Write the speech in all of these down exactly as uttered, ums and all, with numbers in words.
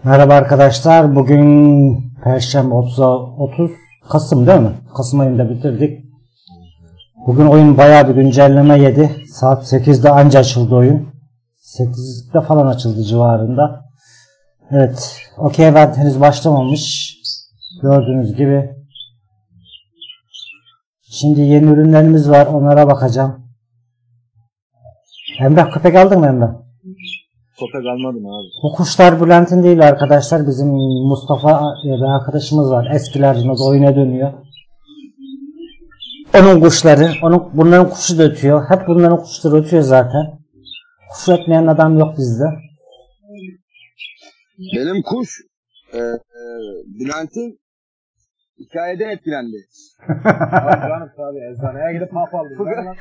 Merhaba arkadaşlar. Bugün Perşembe otuz Kasım değil mi? Kasım ayında bitirdik. Bugün oyun bayağı bir güncelleme yedi. Saat sekizde anca açıldı oyun. sekizde falan açıldı civarında. Evet. Okey event henüz başlamamış. Gördüğünüz gibi. Şimdi yeni ürünlerimiz var. Onlara bakacağım. Emrah köpek aldın mı Emrah? Köpek almadım abi. Bu kuşlar Bülent'in değil arkadaşlar. Bizim Mustafa ya da arkadaşımız var. Eskilerden o da oyuna dönüyor. Onun kuşları. Onun, bunların kuşu da ötüyor. Hep bunların kuşları ötüyor zaten. Kuş ötmeyen adam yok bizde. Benim kuş e, e, Bülent'in hikayede etkilendi. Abi canım tabi eczaneye gidip hap aldım.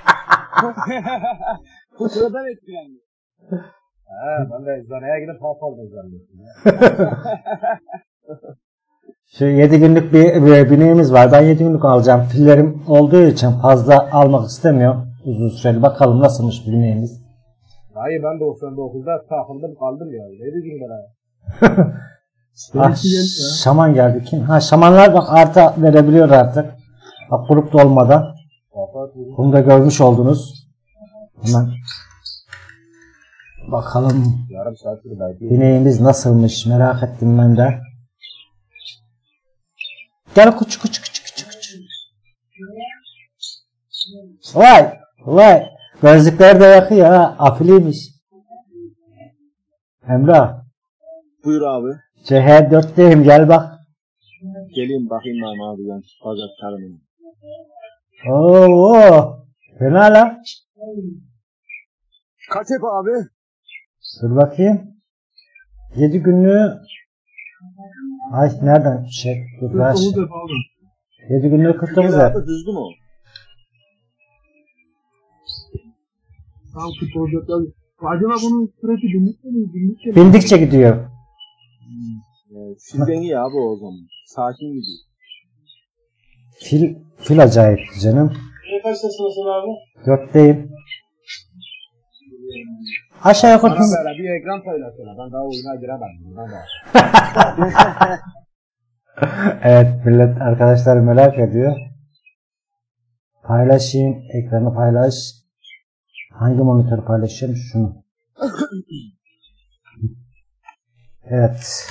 Kuşlardan etkilendi. He, ben de eczaneye gidip hap aldım zannettim. Şu yedi günlük bir, bir bineğimiz var. Ben yedi günlük alacağım. Pillerim olduğu için fazla almak istemiyorum. Uzun süreli. Bakalım nasılmış bineğimiz. Hayır ben doksan dokuzda takıldım kaldım ya. Ne diyeyim ben abi? Ah, şaman geldi. Kim? Ha, şamanlar bak artı verebiliyor artık. Bak grupta olmadan. Bunu da görmüş oldunuz. Hemen bakalım bineğimiz nasılmış merak ettim ben de. Gel kuç kuç kuç kuç kuç. Vay vay. Gözlükler de yakıyor ha. Afiliymiş. Emrah. Buyur abi. C H dörtteyim gel bak. Geleyim bakayım ben abi ben pazar tarımını. Oo, fena lan. Kaç hep abi? Dur bakayım. yedi günlüğü. Ay nereden şey? Dur ver. yedi günlüğü kırk dokuz hep. Düzdü mü o? Acaba bunun süresi bindikçe mi? Bindikçe mi? Bindikçe gidiyor. Hmm. Evet, sizden iyi abi o zaman. Sakin gidiyor. Fil, fil acayip canım. Ne kaçtasın abi? Dörtteyim. Aşağı yukarı. Bana böyle bir ekran paylaşsana. Ben daha oyuna giremedim. Ben daha. Evet millet arkadaşlar merak ediyor. Paylaşayım. Ekranı paylaş. Hangi monitör paylaşayım? Şunu. Evet.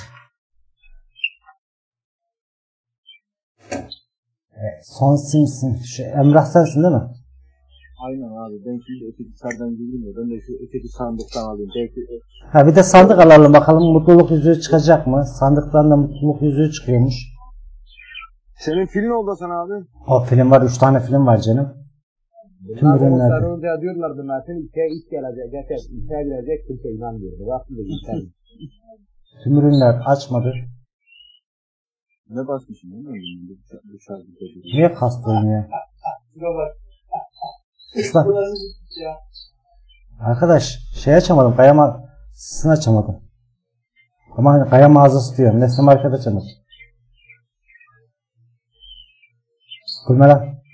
Evet. Son simsin. Şu Emrah sensin değil mi? Aynen abi. Ben şimdi öteki sardan girdim ya. Ben de şu öteki sandıktan alayım. Belki... Ha bir de sandık alalım bakalım mutluluk yüzüğü çıkacak mı? Sandıktan da mutluluk yüzüğü çıkıyormuş. Senin film oldu sana abi. O film var. Üç tane film var canım. Tüm ürünlerde. Bunlar önce diyorlardı Mert'in ülkeye iş gelecek. Gerçek ülkeye girecek kimse inanmıyordu. Aslında ülkeye. Tüm ürünler açmadı. Ne basmışım değil mi? Bu şarkı dedi. Niye kastın ya? Islan. Arkadaş şey açamadım. Kaya mağazasını açamadım. Ama kaya mağazası diyorum. Nesne market açamadım. Gülmeren.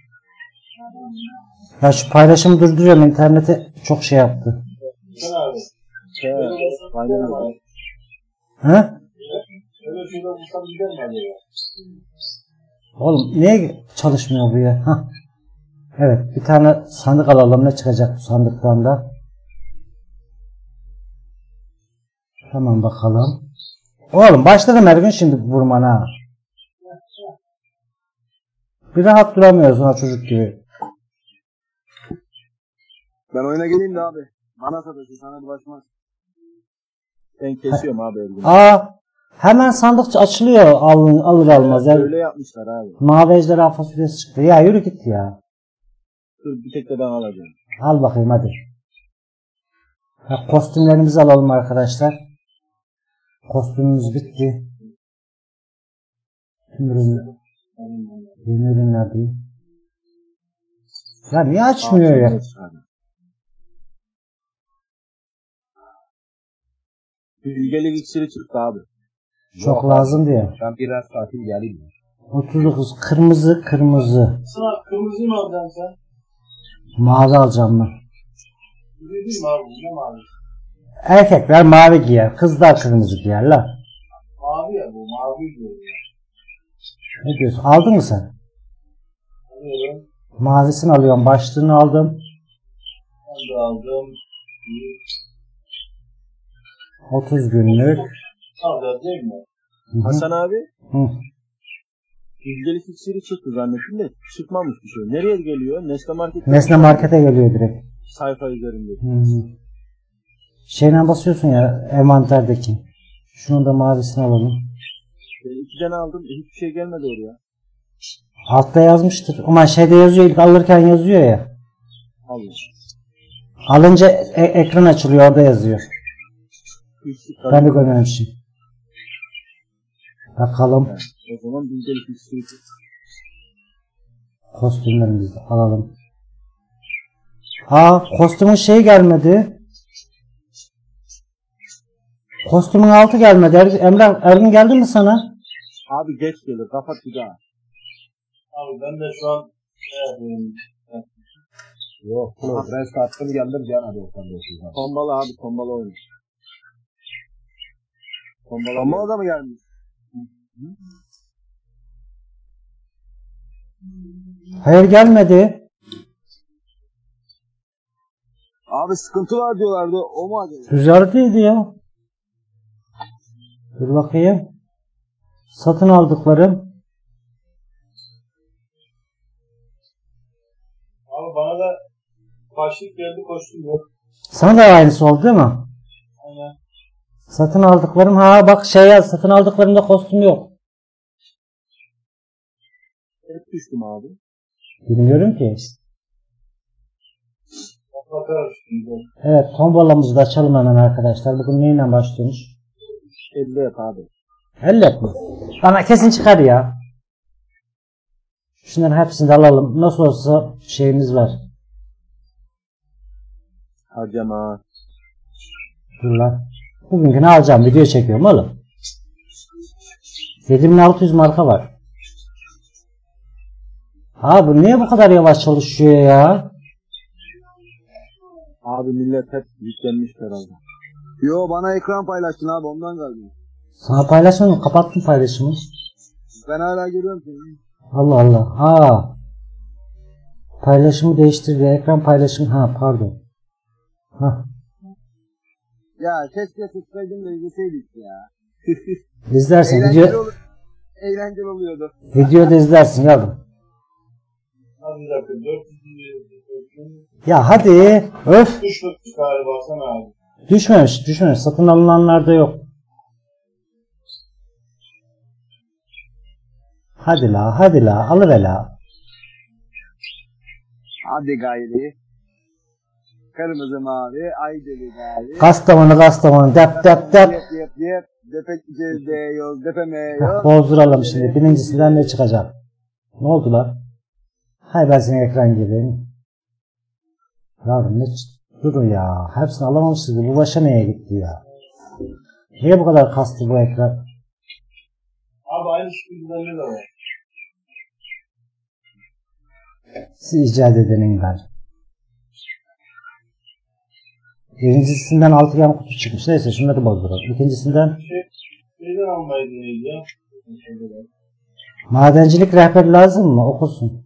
Ya şu paylaşımı durduruyorum. İnternete çok şey yaptı. Şey, aynen öyle. He? Oğlum niye çalışmıyor bu ya? Hah. Evet bir tane sandık alalım. Ne çıkacak bu sandıktan da? Tamam bakalım. Oğlum başladım her gün şimdi vurmana. Bir rahat duramıyorsun ha çocuk gibi. Ben oyuna geleyim de abi. Bana sataşı sana bulaşmaz. Ben kesiyorum abi her gün. Aa, hemen sandık açılıyor alın, alır almaz. Evet, öyle yapmışlar abi. Mavi ejderha fasulyesi çıktı. Ya yürü git ya. Dur bir tek de ben alacağım. Al bakayım hadi. Ha, kostümlerimizi alalım arkadaşlar. Kostümümüz bitti. Tüm ürünler. Yeni ürünler değil. Ya niye açmıyor ya? Bilgelik iksiri çıktı abi. Çok Yok, lazım diye. Ben biraz tatil geleyim. otuz dokuz kırmızı kırmızı. Sınav kırmızı mı alacaksın sen? Mavi alacağım ben. Değil mi abi? Ne mavi? Erkekler mavi giyer, kızlar kırmızı giyerler. Mavi ya bu. Mavi diyor ya. Ne diyorsun? Aldın mı sen? Alıyorum. Mavisini alıyorum. Başlığını aldım. Ben de aldım. otuz günlük. Alacağız değil mi? Hı hı. Hasan abi Hı. yüzdelik iksiri çıktı zannettim de çıkmamış bir şey. Nereye geliyor? Nesne Market. Nesne Market'e geliyor direkt. Sayfa üzerinde. Hı. Şeyden basıyorsun ya envanterdeki. Şunun da mavisini alalım. E, iki tane aldım. E, hiçbir şey gelmedi oraya. Altta yazmıştır. Ama şeyde yazıyor, ilk alırken yazıyor ya. Allah. Alınca e- ekran açılıyor, orada yazıyor. İksir Ben de görmemişim. Bakalım. Yani, o zaman yüzdelik iksiri çıktı. Kostümlerimizi de alalım. Aa, kostümün şeyi gelmedi. Kostümün altı gelmedi. Er- Emrah, Ergin geldi mi sana? Abi geç gelir. Kapat bir daha. Abi ben de şu an şey yapıyorum. Yok. Prens kartını geldim Cihan abi doksan dokuzdan. Tombala abi tombala oynuyor. Tombala, tombala da mı gelmiş? Hayır, gelmedi. Abi sıkıntı var diyorlardı. O mu acaba? Düzeltiydi ya. Dur bakayım. Satın aldıklarım. Abi bana da başlık geldi, kostüm yok. Sana da aynısı oldu değil mi? Aynen. Satın aldıklarım. Ha bak şey yaz. Satın aldıklarımda kostüm yok. Hep düştüm abi. Bilmiyorum ki. Bakarız şimdi. Evet, tombalamızı da açalım hemen arkadaşlar. Bugün neyle başlıyormuş? elli yap abi. elli mi? Bana kesin çıkar ya. Şunların hepsini de alalım. Nasıl olsa şeyimiz var. Harcama. Dur lan. Bugünkü ne alacağım? Video çekiyorum oğlum. yedi bin altı yüz marka var. Ha bu niye bu kadar yavaş çalışıyor ya? Abi millet hep yüklenmiş herhalde. Yo bana ekran paylaştın abi ondan galiba. Sana paylaşmadım. Kapattım paylaşımı. Ben hala görüyorum seni. Allah Allah. Ha. Paylaşımı değiştirdi. Ekran paylaşımı. Ha pardon. Ha. Ya keşke tutsaydın da izleseydik ya. İzlersin. Eğlenceli, Video, olur, eğlenceli oluyordu. videoda izlersin yavrum. Hadi bir dakika. dört yüz Ya hadi. Öf. düşmemiş galiba sana abi. Düşmemiş. Düşmemiş. Satın alınanlarda yok. Hadi la. Hadi la. Alıver la. Hadi gayri. Kırmızı mavi, ay deli mavi. Kastamonu Kastamonu. Dep dep dep. Yep yep yep. Depek cilde yol, depeme Heh, yol. bozduralım şimdi. Birincisinden ne çıkacak? Ne oldu lan? Hay ben senin ekran gireyim. Yavrum ne ç- durun ya. Hepsini alamamışız. Bu başa neye gitti ya? Niye bu kadar kastı bu ekran? Abi aynı şekilde ne de var. Siz icat edenin ben. Birincisinden altıgen kutu çıkmış. Neyse şunları bozduralım. İkincisinden Şey, şeyden almayı deneyim ya. madencilik rehberi lazım mı? Okusun.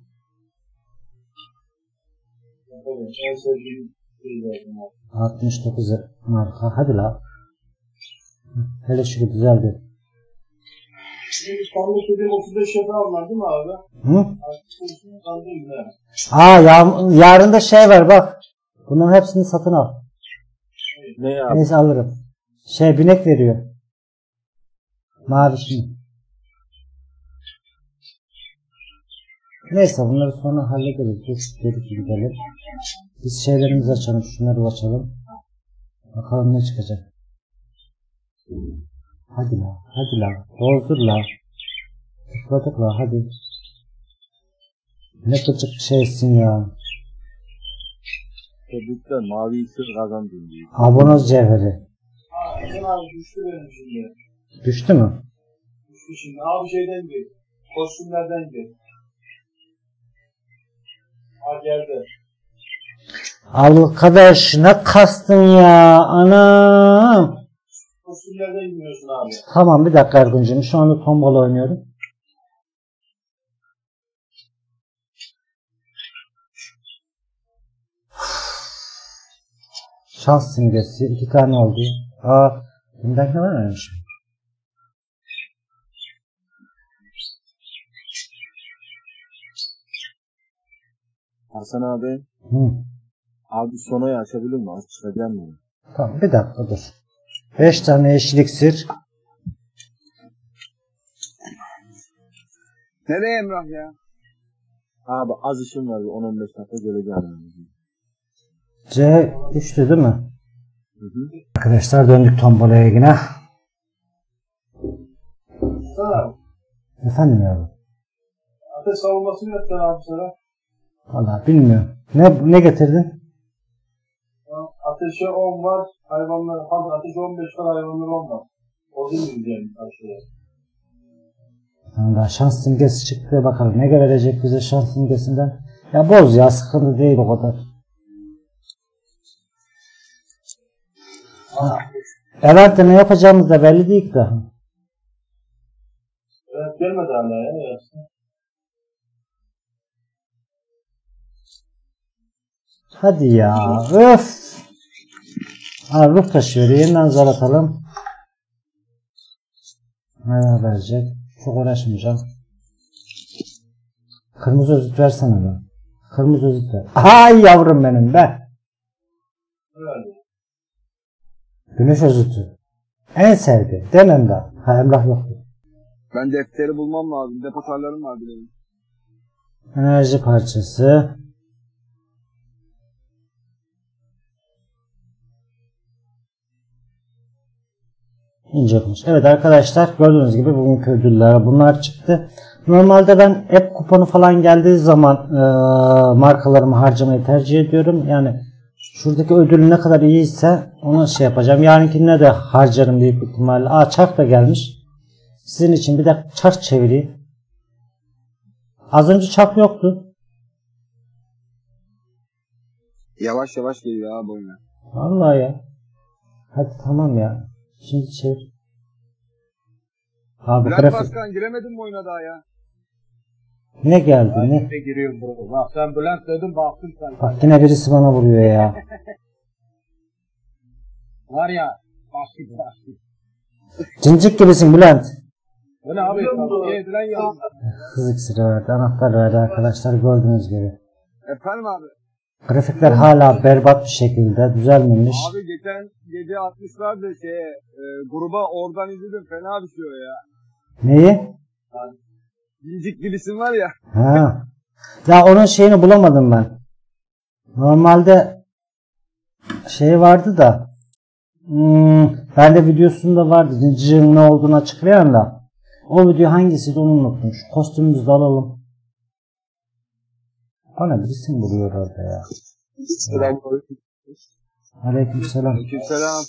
Tabii, en sevdiğim şey zaten abi. altmış dokuz marka. Hadi la. Hele şükür düzeldi. Şimdi İstanbul dediğim otuz beş yapı aldılar değil mi abi? Hı? Artık konusunu kandayım ne? Aa ya, yarın da şey var bak. Bunların hepsini satın al. Ne ya? Neyse alırım. Şey binek veriyor. Mavi şimdi. Neyse bunları sonra hallederiz. Dur geri gidelim. Biz şeylerimizi açalım. Şunları açalım. Bakalım ne çıkacak. Hadi la. Hadi la. Bozdur la. Tıkladık la. Hadi. Ne küçük şeysin ya. Tebrikler mavi iksir kazandın diye. Abonoz cevheri. Aa Esen abi düştü benim şimdi. Düştü mü? Düştü şimdi. Abi şeyden gel. Kostümlerden gel. Ha geldi. Arkadaş ne kastın ya anam. kostümlerden gidiyorsun abi. Tamam bir dakika Ergun'cum. Şu anda tombala oynuyorum. Şans simgesi. iki tane oldu. Aa, bundan ne var mıymış? Hasan abi. Hı. Abi sonayı açabilir mi? Aç çıkacağım mı? Tamam bir dakika dur. beş tane yeşil iksir. Nereye Emrah ya? Abi az işim var. on on beş dakika geleceğim. C üçtü değil mi? Hı hı. Arkadaşlar döndük tombalaya yine. Sana Efendim yavrum? ateş savunmasını yapacaksın abi sana. Valla bilmiyorum. Ne ne getirdin? Ateşe on var, hayvanlar, hadi ateş on beş var, hayvanlar on var. O değil mi diyeceğim aşağıya? Valla şans simgesi çıktı. Bakalım ne verecek bize şans simgesinden. Ya boz ya, sıkıntı değil o kadar. Event'te ne yapacağımız da belli değil de. Evet gelmedi hala ya, ne yapsın? Hadi ya. Öf. Aa, ruh taşıyor. Yeniden zar atalım. Ne verecek? Çok uğraşmayacağım. Kırmızı özüt versene be. Kırmızı özüt ver. Ay yavrum benim be. Evet. Güneş özütü. En sevdi. Demem de. Ha, Emrah yoktu. Ben defteri bulmam lazım. Depotarlarım var benim. Enerji parçası. İnce kumaş. Evet arkadaşlar gördüğünüz gibi bugünkü ödüller bunlar çıktı. Normalde ben app kuponu falan geldiği zaman e, markalarımı harcamayı tercih ediyorum. Yani şuradaki ödül ne kadar iyiyse onu şey yapacağım. Yarınkine de harcarım büyük ihtimalle. Aa çark da gelmiş. Sizin için bir de çark çevireyim. Az önce çark yoktu. Yavaş yavaş geliyor abi oyuna. Vallahi ya. Hadi tamam ya. Şimdi çevir. Abi Bülent grafik. Başkan giremedim mi oyuna daha ya? Ne geldi Ben ne? şimdi giriyorum bro. Bak sen Bülent dedin, baktım sen. Bak yine birisi bana vuruyor ya. Var ya, bastık bastık. Cincik gibisin Bülent. Bu ne abi? Tavsiye edilen yanında. Hız iksiri verdi, anahtar verdi arkadaşlar gördüğünüz gibi. Efendim abi. Grafikler hala berbat bir şekilde düzelmemiş. Abi geçen gece atmışlardı şeye e, gruba oradan izledim. Fena bir şey o ya. Neyi? Cincik gibisin var ya. Ha. Ya onun şeyini bulamadım ben. Normalde şey vardı da hmm, bende videosunda vardı. Cincik'in ne olduğunu açıklayan da. O video hangisiydi onu unuttum. Şu kostümümüzü de alalım. Bana birisi mi vuruyor orada ya? Selamünaleyküm. Aleykümselam. Aleykümselam.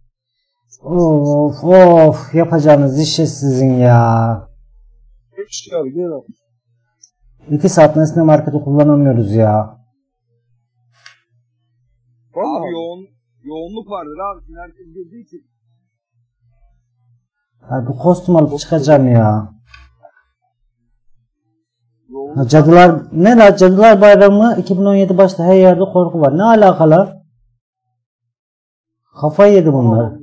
Of of yapacağınız işe sizin ya. Abi gel abi. İki saat nesne marketi kullanamıyoruz ya. Abi yoğun, yoğunluk vardır abi. Şimdi herkes girdiği için. Abi bu kostüm alıp çıkacağım ya. Yoğunluk Ha, cadılar ne la Cadılar Bayramı iki bin on yedi başta her yerde korku var. Ne alakalı? Kafayı yedi bunlar.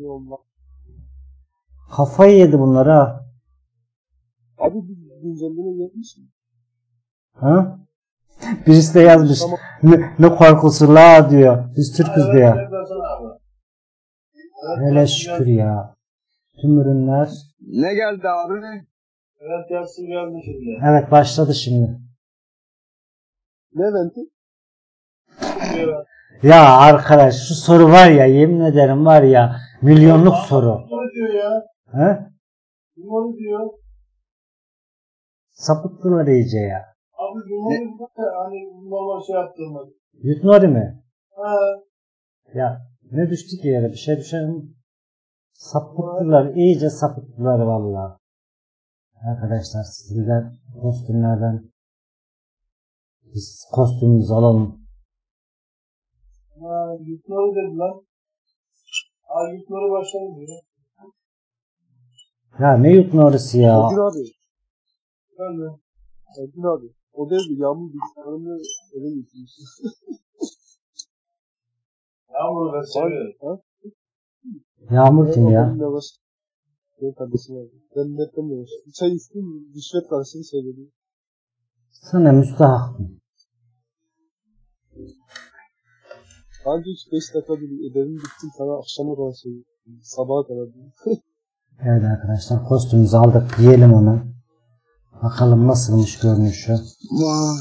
Kafayı yedi bunlar ha. Abi biz güncelleme yapmış mı? Ha? Birisi de yazmış. Tamam. Ne, ne korkusu la diyor. Biz Türk'üz diyor. Evet, versene abi. Hele şükür ya. Tüm ürünler. Ne geldi abi? Evet gelsin geldi şimdi. Evet başladı şimdi. Ne eventi? Diyor. Ya arkadaş şu soru var ya yemin ederim var ya milyonluk soru. Ne diyor ya? He? Kim onu diyor? Sapıttılar iyice ya. Abi Cumhur'un da hani normal şey yaptırmadı. Yutnori mi? Ha. Ya ne düştü ki yere bir şey düşer mi? Sapıttılar iyice sapıttılar vallahi. Arkadaşlar sizden kostümlerden biz kostümümüzü alalım. Ha, Yutları dedi lan. Ha, Yutları başladı diyor. Ya ne yuttun orası ya? Ergün abi. Ben de. Ergün abi. O değil mi? Yağmur bilgisayarını ele getirmiş. Yağmur ben seviyorum. Ha? Yağmur kim ya? Benim kardeşim abi. Ben netten demiş. Bir çay içtim, rüşvet karşısını söyledi. Sana müstahak mı? Anca üç beş dakika bir ödevim bittim sana akşama kadar söyledim. Sabaha kadar değil. Evet arkadaşlar kostümümüzü aldık. Yiyelim hemen. Bakalım nasılmış görünüşü. Vay.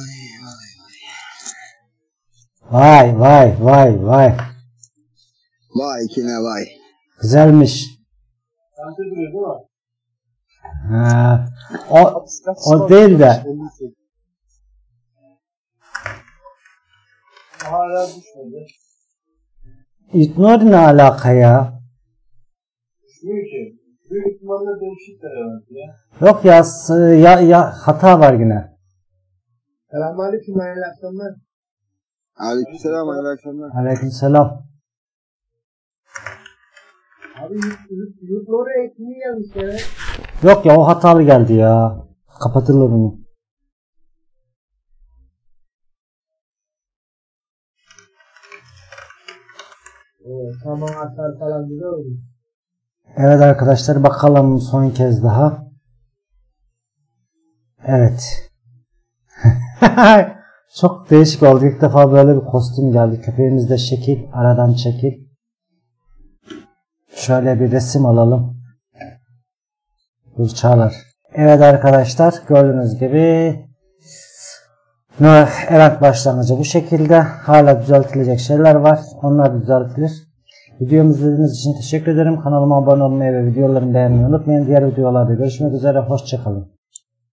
Vay vay vay vay. Vay kine vay. Güzelmiş. Sen de duruyor değil mi? Ha, o, o değil de. Hala düşmedi. İtnur ne alaka ya? Düşmüyor ki. Büyük ihtimalle değişikler herhalde ya. Yok ya, s- ya, ya hata var yine. Selamünaleyküm, hayırlı akşamlar. Aleykümselam, hayırlı akşamlar. Aleykümselam. Abi yurtları ekmeği gelmiş ya. Yok ya, o hatalı geldi ya. Kapatırlar bunu. Oo, tamam atar falan güzel oldu. Evet arkadaşlar, bakalım son kez daha. Evet. Çok değişik oldu. İlk defa böyle bir kostüm geldi. Köpeğimiz de şekil. Aradan çekil. Şöyle bir resim alalım. Dur Çağlar. Evet arkadaşlar, gördüğünüz gibi event başlangıcı bu şekilde. Hala düzeltilecek şeyler var. Onlar düzeltilir. Videomuzu izlediğiniz için teşekkür ederim. Kanalıma abone olmayı ve videolarımı beğenmeyi unutmayın. Diğer videolarda görüşmek üzere. Hoşçakalın.